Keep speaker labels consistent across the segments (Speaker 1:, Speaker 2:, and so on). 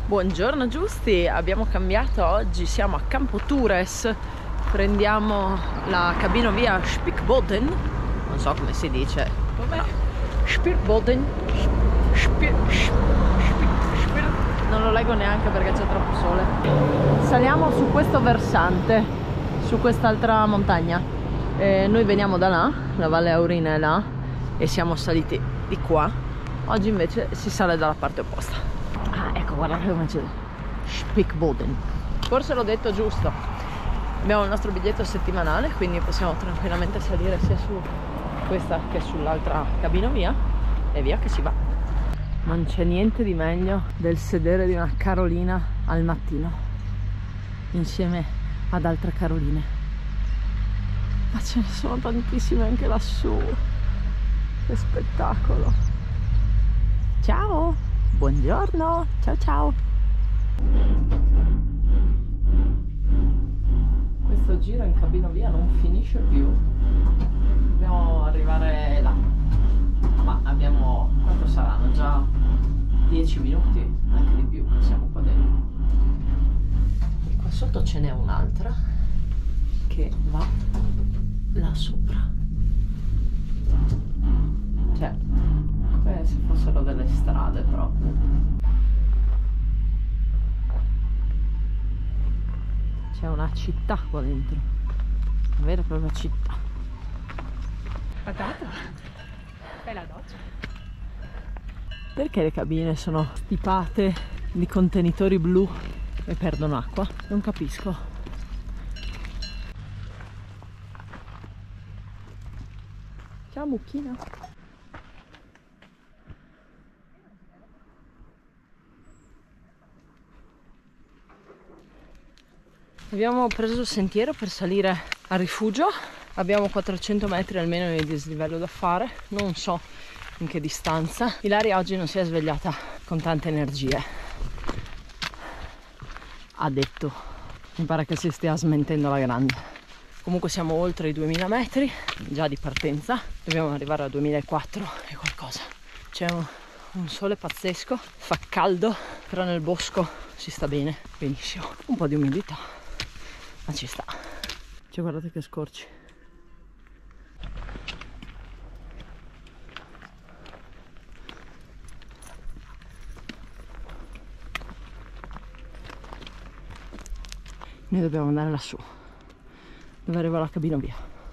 Speaker 1: Buongiorno Giusti, abbiamo cambiato, oggi siamo a Campo Tures, prendiamo la cabinovia Spiekboden, non so come si dice, no. Spiekboden, non lo leggo neanche perché c'è troppo sole. Saliamo su questo versante, su quest'altra montagna, noi veniamo da là, la Valle Aurina è là e siamo saliti di qua, oggi invece si sale dalla parte opposta. Ecco, guardate come c'è Spiekboden. Forse l'ho detto giusto. Abbiamo il nostro biglietto settimanale, quindi possiamo tranquillamente salire sia su questa che sull'altra cabinovia e via che si va. Non c'è niente di meglio del sedere di una carolina al mattino insieme ad altre caroline. Ma ce ne sono tantissime anche lassù. Che spettacolo. Ciao! Buongiorno, ciao ciao. Questo giro in cabinovia non finisce più. Dobbiamo arrivare là. Ma abbiamo, quanto saranno? Già 10 minuti, anche di più che siamo qua dentro. E qua sotto ce n'è un'altra che va là sopra. Cioè, come se fossero delle strade proprio. C'è una città qua dentro, una vera e propria città.
Speaker 2: Patata? Fai la doccia?
Speaker 1: Perché le cabine sono stipate di contenitori blu e perdono acqua? Non capisco. Ciao mucchina. Abbiamo preso il sentiero per salire al rifugio, abbiamo 400 metri almeno di dislivello da fare, non so in che distanza. Ilaria oggi non si è svegliata con tante energie, ha detto, mi pare che si stia smentendo la grande. Comunque siamo oltre i 2000 metri già di partenza, dobbiamo arrivare a 2004 e qualcosa. C'è un sole pazzesco, fa caldo, però nel bosco si sta bene, benissimo, un po' di umidità. Ma ci sta. Cioè, guardate che scorci. Noi dobbiamo andare lassù, dove arriva la cabinovia.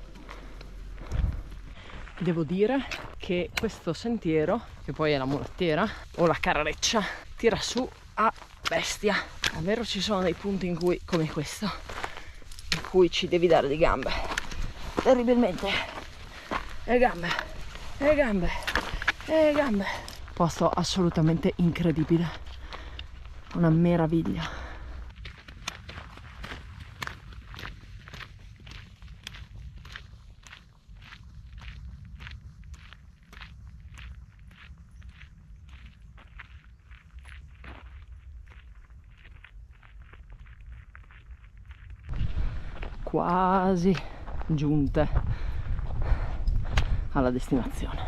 Speaker 1: Devo dire che questo sentiero, che poi è la mulettiera o la carreccia, tira su a bestia. Davvero ci sono dei punti in cui, come questo, in cui ci devi dare di gambe terribilmente, e gambe e gambe e gambe. Posto assolutamente incredibile, una meraviglia. Quasi giunte alla destinazione.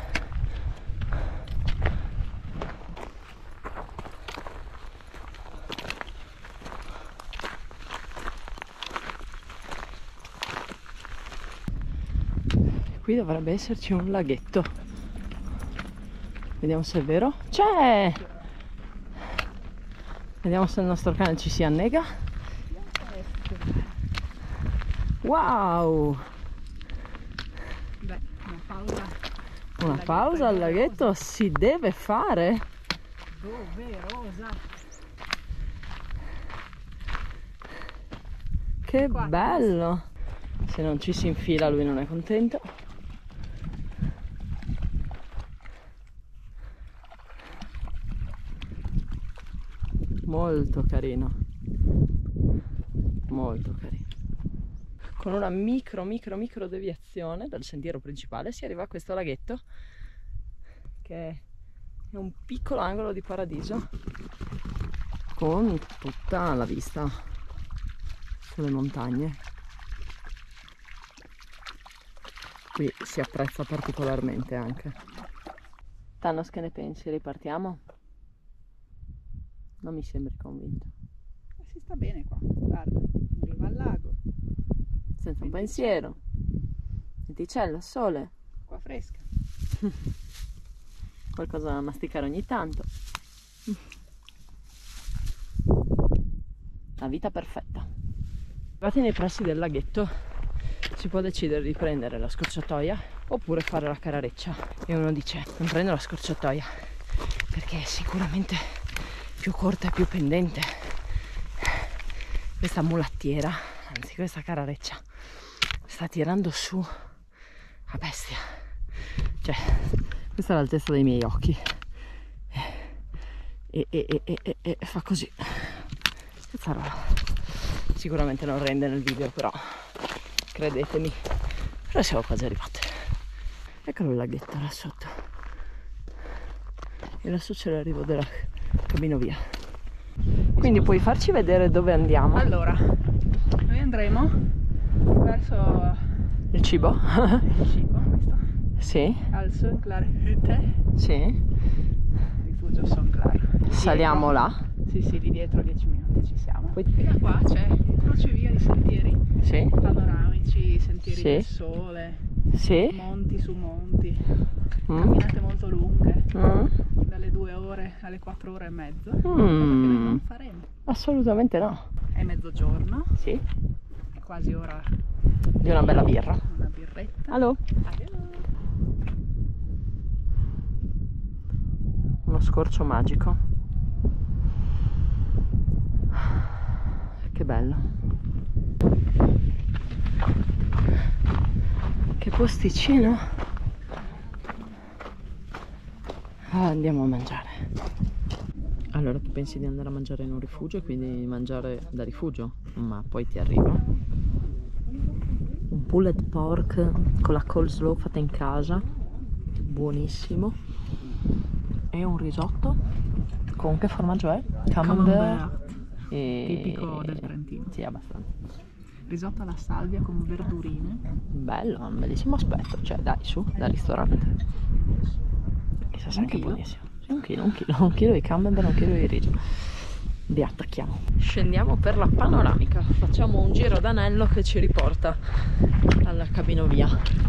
Speaker 1: Qui dovrebbe esserci un laghetto, vediamo se è vero. C'è! Vediamo se il nostro cane ci si annega. Wow!
Speaker 2: Beh, una pausa.
Speaker 1: Una pausa al laghetto si deve fare.
Speaker 2: Doverosa.
Speaker 1: Che
Speaker 2: Qua,
Speaker 1: bello! Se non ci si infila lui non è contento. Molto carino. Molto carino. Con una micro deviazione dal sentiero principale si arriva a questo laghetto, che è un piccolo angolo di paradiso con tutta la vista sulle montagne. Qui si apprezza particolarmente anche. Thanos, che ne pensi? Ripartiamo? Non mi sembri convinto.
Speaker 2: Si sta bene qua, guarda, in riva al lago,
Speaker 1: Senza un pensiero. Lenticella, sole.
Speaker 2: acqua fresca.
Speaker 1: Qualcosa da masticare ogni tanto. La vita perfetta. Arrivati nei pressi del laghetto si può decidere di prendere la scorciatoia oppure fare la carareccia. E uno dice: non prendo la scorciatoia perché è sicuramente più corta e più pendente. Questa mulattiera, anzi questa carareccia, sta tirando su a bestia. Cioè, questa è l'altezza dei miei occhi e fa così. Cazzarola. Sicuramente non rende nel video, però credetemi, però siamo quasi arrivate. Eccolo il laghetto là sotto, e lassù c'è l'arrivo della cabinovia. Quindi puoi farci vedere dove andiamo?
Speaker 2: Allora, noi andremo verso
Speaker 1: Il cibo?
Speaker 2: il cibo, questo,
Speaker 1: Sì,
Speaker 2: al Songklarhütte,
Speaker 1: sì.
Speaker 2: rifugio Songklar.
Speaker 1: Saliamo là.
Speaker 2: Sì, di dietro 10 minuti ci siamo.
Speaker 1: Poi-
Speaker 2: E da qua c'è un crocevia di sentieri
Speaker 1: Sì,
Speaker 2: panoramici, sentieri
Speaker 1: Sì.
Speaker 2: del sole,
Speaker 1: sì.
Speaker 2: monti su monti,
Speaker 1: Mm.
Speaker 2: camminate molto lunghe,
Speaker 1: Mm.
Speaker 2: dalle 2 ore alle 4 ore e mezzo, cosa che noi non faremo.
Speaker 1: Assolutamente no.
Speaker 2: È mezzogiorno,
Speaker 1: Sì,
Speaker 2: è quasi ora
Speaker 1: di una bella birra.
Speaker 2: una birretta.
Speaker 1: Allo?
Speaker 2: Addio.
Speaker 1: Uno scorcio magico. Che bello. Che posticino. Andiamo a mangiare. Allora, tu pensi di andare a mangiare in un rifugio e quindi mangiare da rifugio? Ma poi ti arriva un pulled pork con la coleslaw fatta in casa, buonissimo, e un risotto con che formaggio è? Camembert.
Speaker 2: Tipico del Trentino.
Speaker 1: Sì, abbastanza.
Speaker 2: Risotto alla salvia con verdurine.
Speaker 1: Bello, un bellissimo aspetto. Cioè, dai, su, da ristorante. Chissà se
Speaker 2: Un
Speaker 1: anche
Speaker 2: chilo?
Speaker 1: buonissimo. Sì, un chilo di camembert, un chilo di riso. Vi attacchiamo. Scendiamo per la panoramica. Facciamo un giro d'anello che ci riporta alla cabinovia.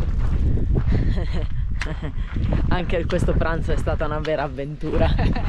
Speaker 1: Anche questo pranzo è stata una vera avventura.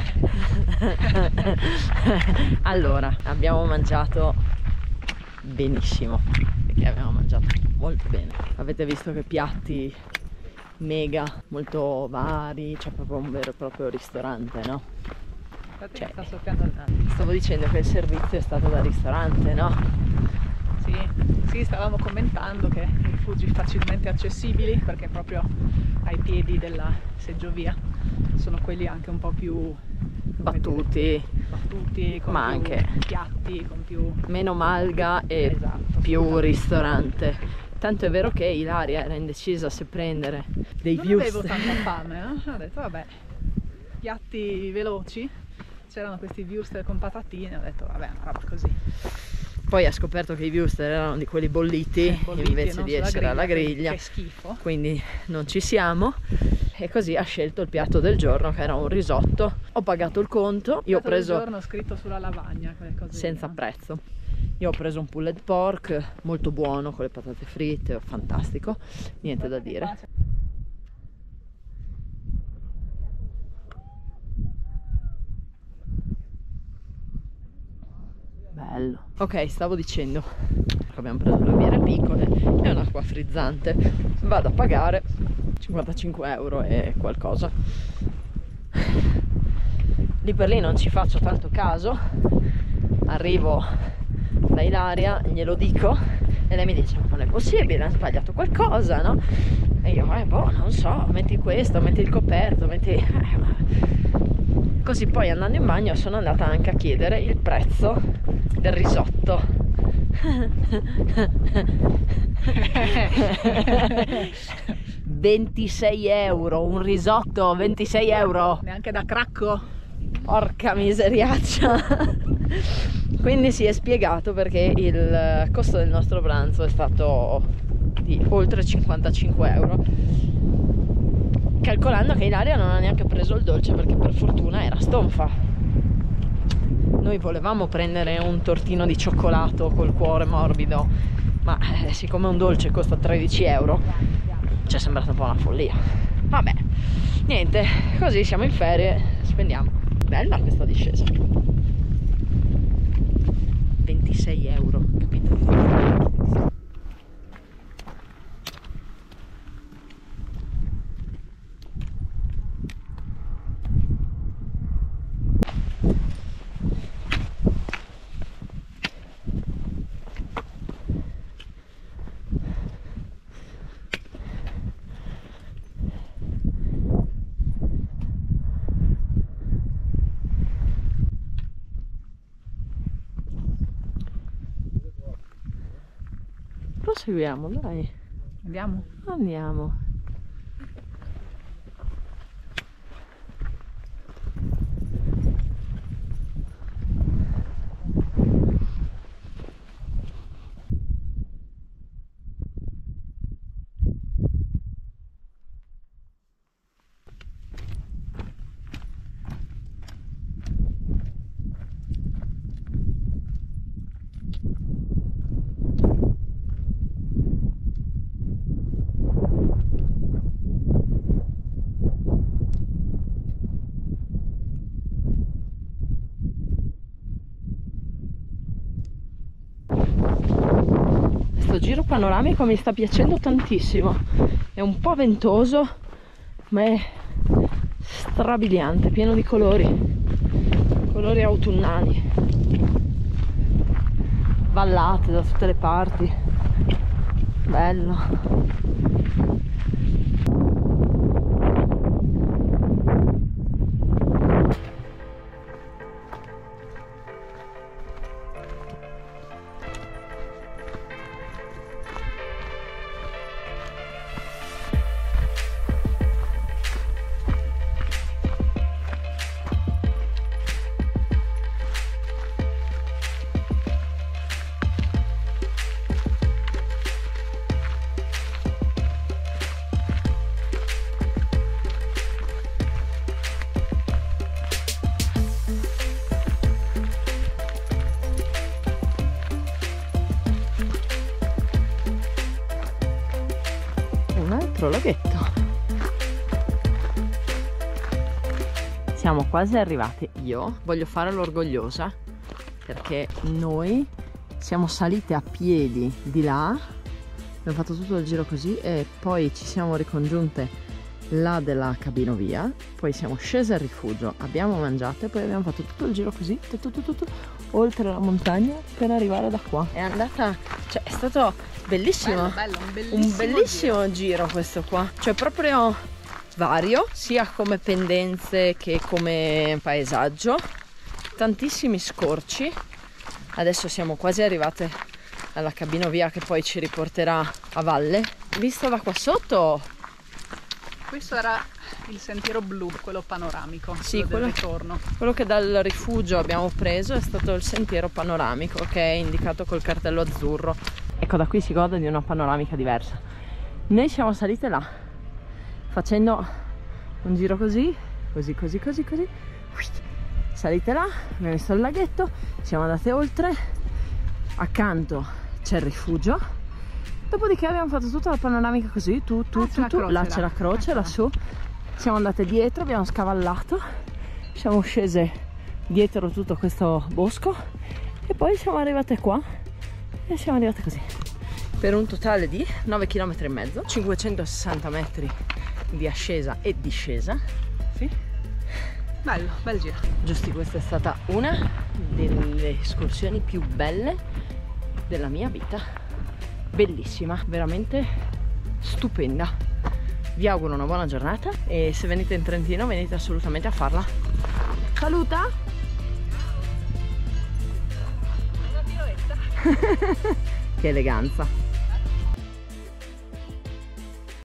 Speaker 1: Allora, abbiamo mangiato benissimo, perché abbiamo mangiato molto bene. Avete visto che piatti mega, molto vari, c'è proprio un vero e proprio ristorante, no?
Speaker 2: Infatti
Speaker 1: Cioè,
Speaker 2: sta soffiando il naso.
Speaker 1: stavo dicendo che il servizio è stato da ristorante, no?
Speaker 2: Sì, stavamo commentando che i rifugi facilmente accessibili, perché proprio ai piedi della seggiovia sono quelli anche un po' più come dire, battuti, con
Speaker 1: Ma
Speaker 2: più
Speaker 1: anche
Speaker 2: piatti, con più
Speaker 1: meno malga e
Speaker 2: Esatto,
Speaker 1: più
Speaker 2: assolutamente.
Speaker 1: ristorante. Tanto è vero che Ilaria era indecisa se prendere dei
Speaker 2: Non avevo
Speaker 1: wurstel.
Speaker 2: tanta fame, ho detto vabbè, piatti veloci, c'erano questi wurstel con patatine, ho detto vabbè, una roba così.
Speaker 1: Poi ha scoperto che i wurstel erano di quelli bolliti,
Speaker 2: Bolliti e
Speaker 1: invece
Speaker 2: non
Speaker 1: di
Speaker 2: sulla
Speaker 1: essere alla griglia,
Speaker 2: che schifo.
Speaker 1: quindi non ci siamo, e così ha scelto il piatto del giorno, che era un risotto. Ho pagato il conto, io ho
Speaker 2: Piatto del
Speaker 1: preso
Speaker 2: giorno scritto sulla lavagna, quelle cose
Speaker 1: senza
Speaker 2: lì, no?
Speaker 1: prezzo. Io ho preso un pulled pork molto buono con le patate fritte, fantastico, niente da dire. Bello. Ok, stavo dicendo, abbiamo preso due birre piccole e un'acqua frizzante. Vado a pagare 55 euro e qualcosa. Lì per lì non ci faccio tanto caso. Arrivo da Ilaria, glielo dico e lei mi dice: ma non è possibile, hanno sbagliato qualcosa, no? E io, boh, non so, metti questo, metti il coperto, metti... Così poi andando in bagno sono andata anche a chiedere il prezzo del risotto. 26 euro, un risotto, 26 euro.
Speaker 2: Neanche da cracco.
Speaker 1: Porca miseriaccia. Quindi si è spiegato perché il costo del nostro pranzo è stato di oltre 55 euro, calcolando che Ilaria non ha neanche preso il dolce perché per fortuna era stonfa. Noi volevamo prendere un tortino di cioccolato col cuore morbido, ma siccome un dolce costa 13 euro ci è sembrata un po' una follia. Vabbè, niente, così siamo in ferie, spendiamo. Bella questa discesa, 26 euro, capito? Proseguiamo, dai.
Speaker 2: Andiamo?
Speaker 1: Andiamo. Giro panoramico mi sta piacendo tantissimo, è un po' ventoso ma è strabiliante, pieno di colori autunnali, vallate da tutte le parti, bello. Un altro laghetto. Siamo quasi arrivati. Io voglio fare l'orgogliosa perché noi siamo salite a piedi di là, abbiamo fatto tutto il giro così e poi ci siamo ricongiunte là della cabinovia, poi siamo scese al rifugio, abbiamo mangiato e poi abbiamo fatto tutto il giro così oltre la montagna per arrivare da qua. È andata, cioè è stato bellissimo,
Speaker 2: bello,
Speaker 1: un bellissimo giro questo qua, cioè proprio vario sia come pendenze che come paesaggio, tantissimi scorci. Adesso siamo quasi arrivate alla cabinovia che poi ci riporterà a valle. Visto da qua sotto,
Speaker 2: questo era il sentiero blu, quello panoramico,
Speaker 1: sì,
Speaker 2: quello del ritorno.
Speaker 1: Quello che dal rifugio abbiamo preso è stato il sentiero panoramico, che è indicato col cartello azzurro. Ecco, da qui si gode di una panoramica diversa. Noi siamo salite là facendo un giro così, salite là, abbiamo visto il laghetto, siamo andate oltre, accanto c'è il rifugio, dopodiché abbiamo fatto tutta la panoramica così, là c'è la croce, lassù, siamo andate dietro, abbiamo scavallato, siamo scese dietro tutto questo bosco e poi siamo arrivate qua e siamo arrivate così, per un totale di 9,5 km, 560 metri di ascesa e discesa.
Speaker 2: Sì, bello, bel giro.
Speaker 1: Giusti, questa è stata una delle escursioni più belle della mia vita, bellissima, veramente stupenda. Vi auguro una buona giornata e se venite in Trentino venite assolutamente a farla. Saluta! Una piroetta! Che eleganza!